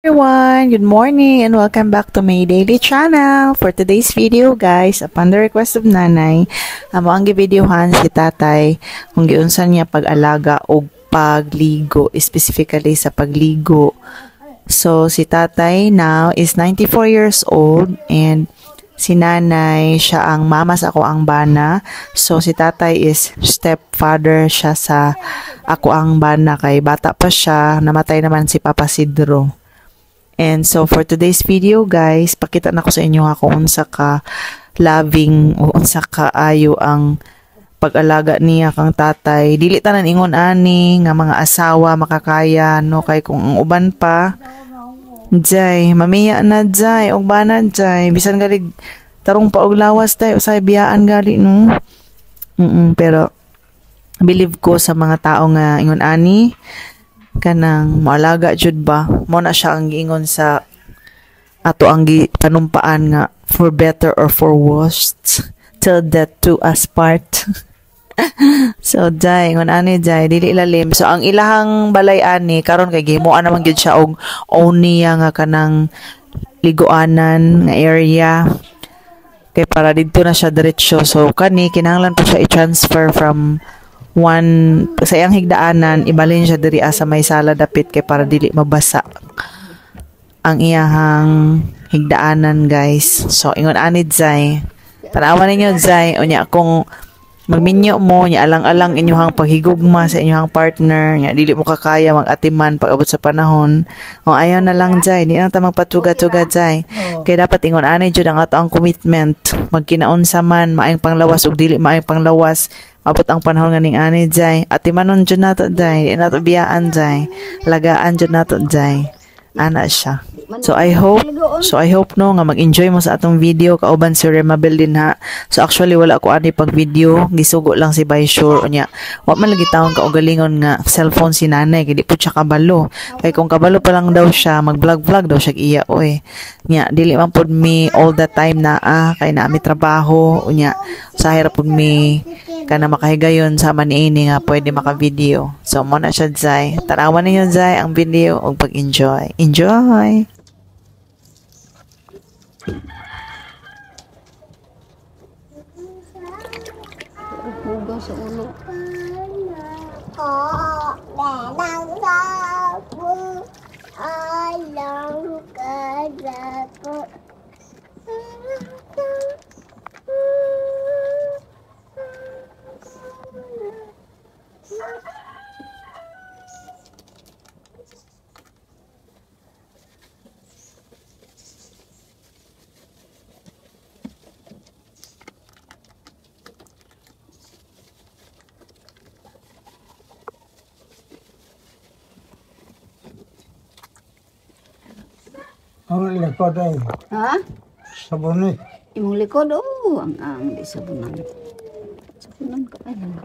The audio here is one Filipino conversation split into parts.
Everyone, good morning and welcome back to my daily channel. For today's video guys, upon the request of nanay, amo ang givideohan si tatay kung giunsan niya pag-alaga o pagligo, specifically sa pagligo. So si tatay now is 94 years old and si nanay, siya ang mama sa ako ang bana. So si tatay is stepfather siya sa ako ang bana kay bata pa siya, namatay naman si Papa Sidro. And so for today's video guys, pakita na ko sa inyo kung unsa ka loving o unsa ka ayo ang pag-alaga niya kang tatay. Dili tanan ingon ani nga mga asawa makakaya no, kay kung ang uban pa Jay, mamiya na Jay, og bana Jay, bisan galig tarong pa og lawas tay usay biyaan gali no. Pero believe ko sa mga tao nga ingon ani kanang maalaga jud ba, mo na siya ang giingon sa ato ang panumpaan nga for better or for worse till death do us part. So Jay, ngon ani Jay, dili ilalim. So ang ilahang balay ani karon kay gihimuan naman gyud siya og own niya nga kanang liguanan nga area. Kay para didto na siya diretso. So kani kinahanglan pa siya i-transfer from one sa iyang higdaanan, ibalhin siya diri sa may sala dapit kay para dili mabasa ang iyahang higdaanan guys. So ingon ani Jay, tanawan ninyo Jay, unya kung magminyo mo nya alang-alang inyong paghigugma sa inyong partner nya dili mo kakaya mag-atiman pag abot sa panahon o ayaw na lang Jay, di na ta magpatuga-tuga Jay. Kay dapat ingon ani jud ang ato ang commitment, magkinaunsa man maayong panglawas ug dili maayong panglawas, abot ang panahon nga ning ani Jay, atimanon jud nato Jay, di nato biyaan Jay, lagaan jud nato Jay, ana siya. So I hope no nga mag-enjoy mo sa atong video kauban si Remabel din ha. So actually wala ko ani pag video, gisugo lang si Baysure unya. Wa man lagi taon ka og galingon nga cellphone si nanay kay di pud siya kabalo. Kay kung kabalo pa lang daw siya, mag-vlog daw siya iya oy. Nya dili man pud mi all the time na kay na mi trabaho unya. Sa hirap pud mi kana makahigayon sama niini nga pwede maka-video. So mo na siya Jay. Tarawan ninyo Jay ang video ug pag-enjoy. Enjoy. Hugaw sa ulo. Alang ka ko. Ang likod ay Ha? sabunit. Imong likod ang di sabunan. Sabunan ka ay lang.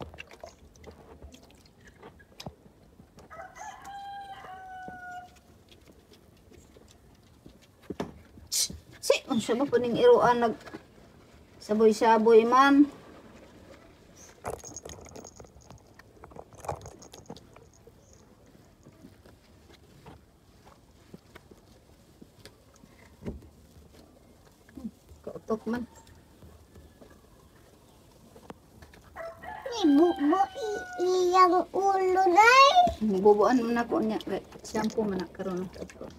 Unsa ba puning iruan nag saboy-saboy man. Kautok man. Ibubo iyang ulo day. Bubuan man ako niya. Shampoo man na karon.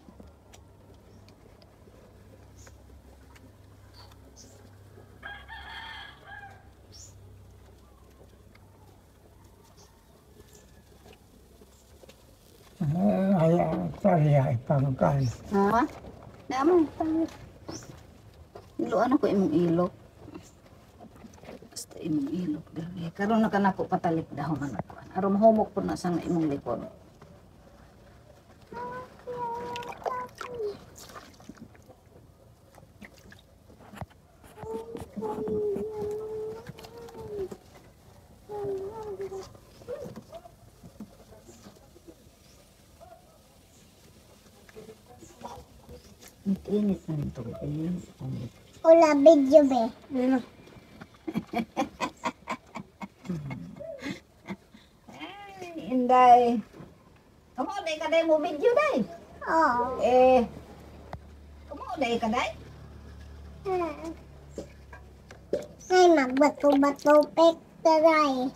Ay, ay, pangkan. Ha? Naman tayo. Iluan ako imong ilok. Basta imong ilok dali. Karon na kanako patalik dahon na ako. Aron mahumok po na sang imong likod. Init na ito. Wala video be. Ano? Inday. Kamu day ka day mo video day. Oh. Kumuday ka, day? Ay, magbato-bato pektaray.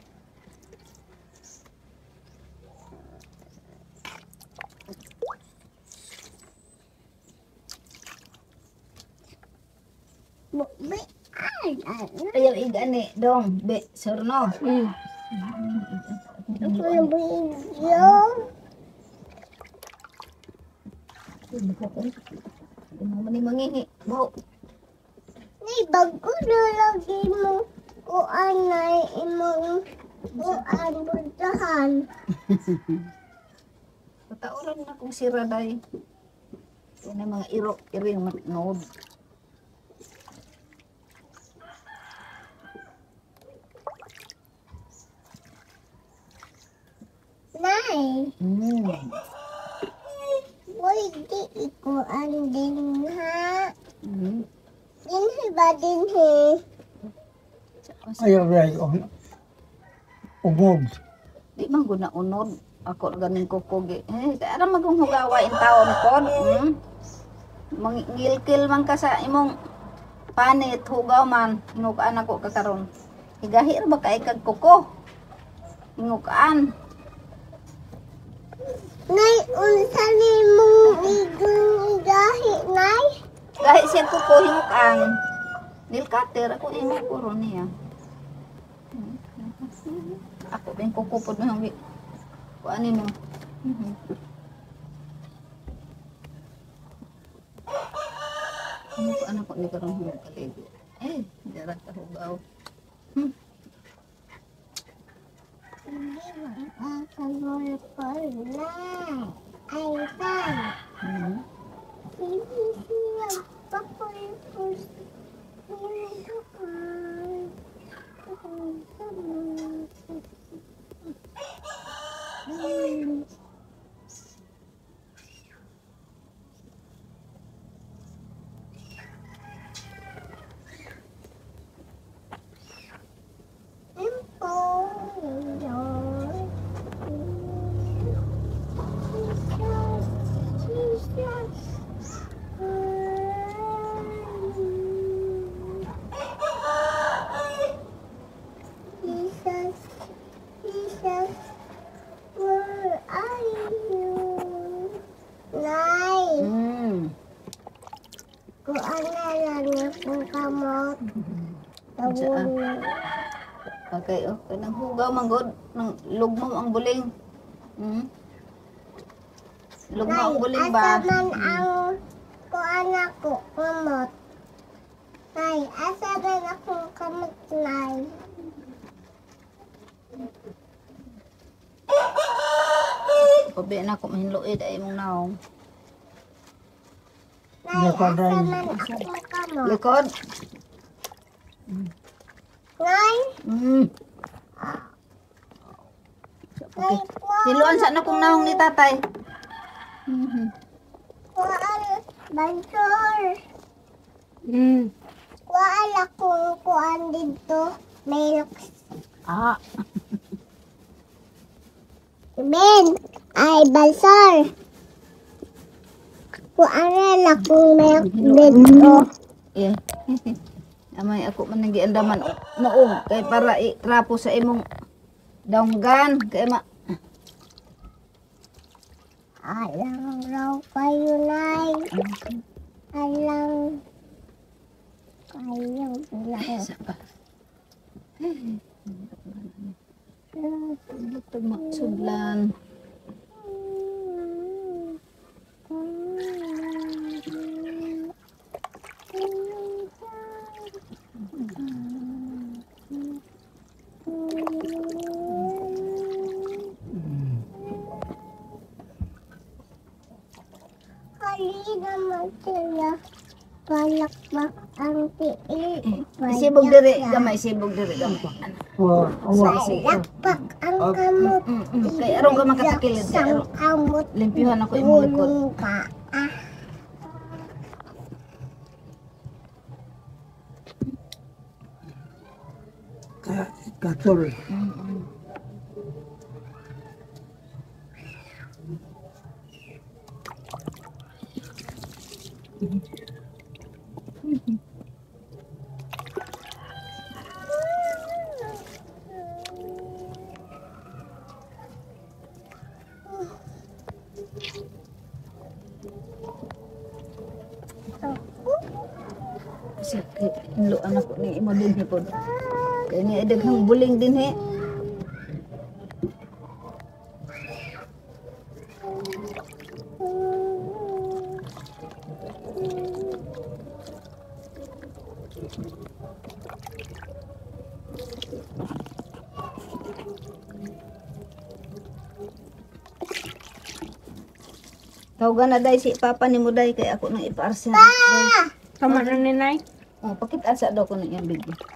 Be, ay. Ayaw igani, dong. Be, surno. Ano video? Mangi. Bau. Ni bago na lagi mo kuan na imong kuan buntahan. Patauran na kung sira, day. Yan ang mga iring manood. Nay, pwede ikuan din ha. Dinhi ba dinhi? Ayaw rin umog. Di man guna unod. Ako ganing kukugi. Kaya magong hugawain taon ko. Mangilkil man ka sa imong panit, hugaw man. Hingukaan ako kakaroon. Higahir ba kay kag kuko? Hingukaan. Nay, unsa ni mong igahi, nay? Gahi siya kuko, hingukaan. Nilkater, ako imong kuro niya. Ako ba yung kuko po na yung kuan mo. Hingukaan ako ni karong hugaligo. Darat ka hugaw. Hindi ba kakagol ko na? Ay, san? Hindi siya papalipos. Hindi ka. Jesus, where are you? Nay, kuan na lang yung kamot. Tawon. Okay, okay. Nang hugaw manggod, nang lugmo ang buling. Lugmo ang buling ba? Asa man ang kuan ako, kamot. Nay, asa man akong kamot, nay? Pabi na ako mahinluid ay mong naong. Nay, asa man akong kamot? Likod. Nay, Okay. Siluan sa na kong naong ni tatay. kuan, bansor. Kuan akong kuan dito. May luks. Ben, ay balsor. Kuan na akong may dito. Yeah. Amay ako man nang giandaman noong kay para irapo sa imong daunggan kay Alang raw kayo, Nay. Alang kayo lang. sa pa. Ito maksudlan. Halina naman sila. Palakpak ang tiil. Sibog diri gamay sibog diri gamay. Palakpak ang kamot. Kay aron ka makasakilid kay Isang aron. kamot. Limpihan ako imong likod. Gulong ka. Katul. Kasi luan ako ni imo din he pod. Kaya ni daghang buling din he. Tawagan na day si papa ni mo day kay ako nang ipaarsa. Tama na ni Nay. Oh, pakita sa daw ko na iyang video.